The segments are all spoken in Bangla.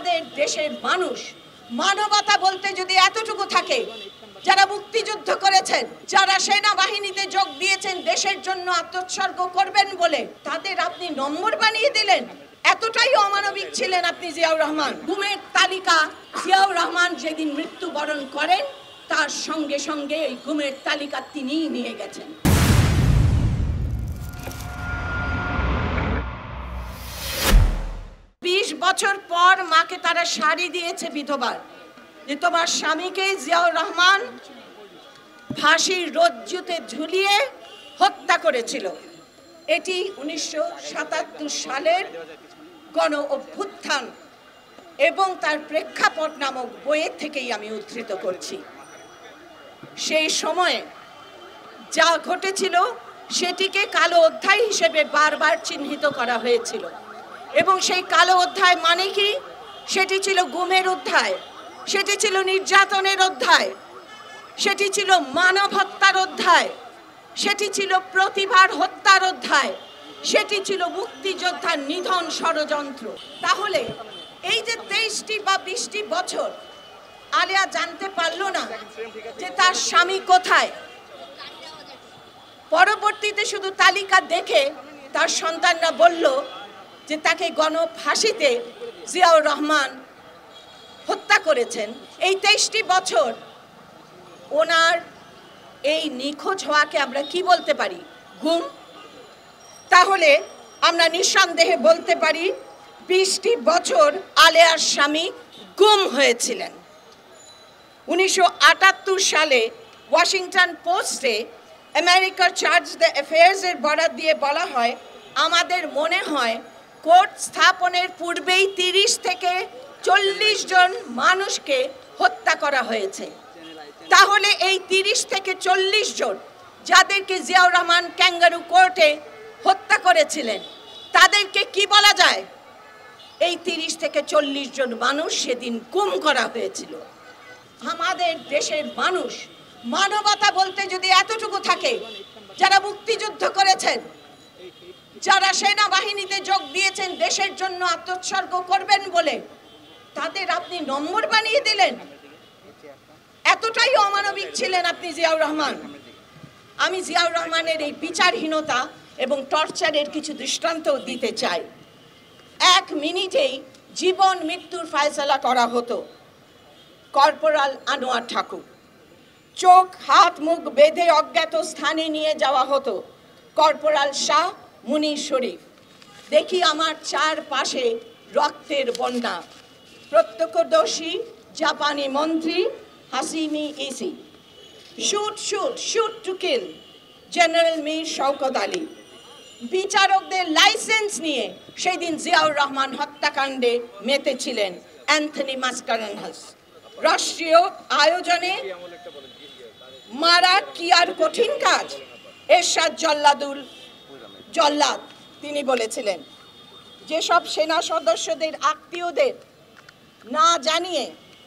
আমাদের দেশের মানুষ মানবতা বলতে যদি এতটুকু থাকে, যারা মুক্তিযুদ্ধ করেছেন, যারা সেনাবাহিনীতে যোগ দিয়েছেন দেশের জন্য আত্মোৎসর্গ করবেন বলে, তাদের আপনি নম্বর বানিয়ে দিলেন। এতটাই অমানবিক ছিলেন আপনি জিয়াউর রহমান। গুমের তালিকা জিয়াউর রহমান যেদিন মৃত্যুবরণ করেন তার সঙ্গে সঙ্গে এই গুমের তালিকা তিনিই নিয়ে গেছেন। বছর পর মাকে তারা শাড়ি দিয়েছে বিধবার, যে তোমার স্বামীকে জিয়াউর রহমান ফাঁসির রজ্জুতে ঝুলিয়ে হত্যা করেছিল। এটি 1977 সালের গণ অভ্যুত্থান এবং তার প্রেক্ষাপট নামক বইয়ের থেকেই আমি উদ্ধৃত করছি। সেই সময়ে যা ঘটেছিল সেটিকে কালো অধ্যায় হিসেবে বারবার চিহ্নিত করা হয়েছিল এবং সেই কালো অধ্যায় মানে কি? সেটি ছিল গুমের অধ্যায়, সেটি ছিল নির্যাতনের অধ্যায়, সেটি ছিল মানব হত্যার অধ্যায়, সেটি ছিল প্রতিভার হত্যার অধ্যায়, সেটি ছিল মুক্তিযোদ্ধার নিধন ষড়যন্ত্র। তাহলে এই যে 23টি বা 20টি বছর আলিয়া জানতে পারল না যে তার স্বামী কোথায়, পরবর্তীতে শুধু তালিকা দেখে তার সন্তানরা বলল যে তাকে গণফাঁসিতে জিয়াউর রহমান হত্যা করেছেন। এই 23টি বছর ওনার এই নিখোঁজ হওয়াকে আমরা কি বলতে পারি? গুম। তাহলে আমরা নিঃসন্দেহে বলতে পারি 20টি বছর আলেয়ার স্বামী গুম হয়েছিলেন। 1978 সালে ওয়াশিংটন পোস্টে আমেরিকার চার্জ দ্য অ্যাফেয়ার্সের বরাত দিয়ে বলা হয়, আমাদের মনে হয় কোর্ট স্থাপনের পূর্বেই 30 থেকে 40 জন মানুষকে হত্যা করা হয়েছে। তাহলে এই 30 থেকে 40 জন যাদেরকে জিয়াউর রহমান ক্যাঙ্গারু কোর্টে হত্যা করেছিলেন তাদেরকে কি বলা যায়? এই 30 থেকে 40 জন মানুষ সেদিন গুম করা হয়েছিল। আমাদের দেশের মানুষ মানবতা বলতে যদি এতটুকু থাকে, যারা মুক্তিযুদ্ধ করেছেন, যারা সেনাবাহিনীতে যোগ দিয়েছেন দেশের জন্য আত্মোৎসর্গ করবেন বলে, তাদের আপনি নম্বর বানিয়ে দিলেন। এতটাই অমানবিক ছিলেন আপনি জিয়াউর রহমান। আমি জিয়াউর রহমানের এই বিচারহীনতা এবং টর্চারের কিছু দৃষ্টান্ত দিতে চাই। 1 মিনিটেই জীবন মৃত্যুর ফয়সালা করা হতো। কর্পোরাল আনোয়ার ঠাকুর, চোখ হাত মুখ বেঁধে অজ্ঞাত স্থানে নিয়ে যাওয়া হতো কর্পোরাল শাহ মুনির শরীফ। দেখি আমার চারপাশে রক্তের বন্যা। প্রত্যক্ষদর্শী জাপানি মন্ত্রী হাসিমি ইসি। Shoot shoot shoot to kill general Mir Shawkat Ali. বিচারকদের লাইসেন্স নিয়ে সেই দিন জিয়াউর রহমান হত্যাকাণ্ডে মেতেছিলেন অ্যান্থনি মাস্কারেনহাস। রাষ্ট্রীয় আয়োজনে মারা কি আর কঠিন কাজ? এরশাদ জল্লাদ তিনি বলেছিলেন, যেসব সেনা সদস্যদের আত্মীয়দের না জানিয়ে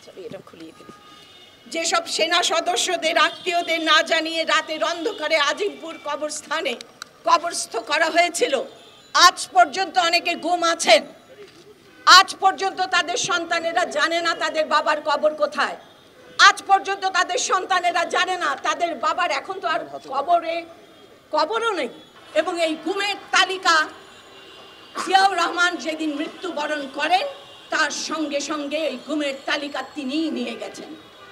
রাতের অন্ধকারে আজিমপুর কবরস্থানে কবরস্থ করা হয়েছিল, আজ পর্যন্ত অনেকে গুম আছেন। আজ পর্যন্ত তাদের সন্তানেরা জানে না তাদের বাবার কবর কোথায়। আজ পর্যন্ত তাদের সন্তানেরা জানে না তাদের বাবার এখন তো আর কবরও নেই। এবং এই গুমের তালিকা জিয়াউর রহমান যেদিন মৃত্যুবরণ করেন তার সঙ্গে সঙ্গে এই গুমের তালিকা তিনিই নিয়ে গেছেন।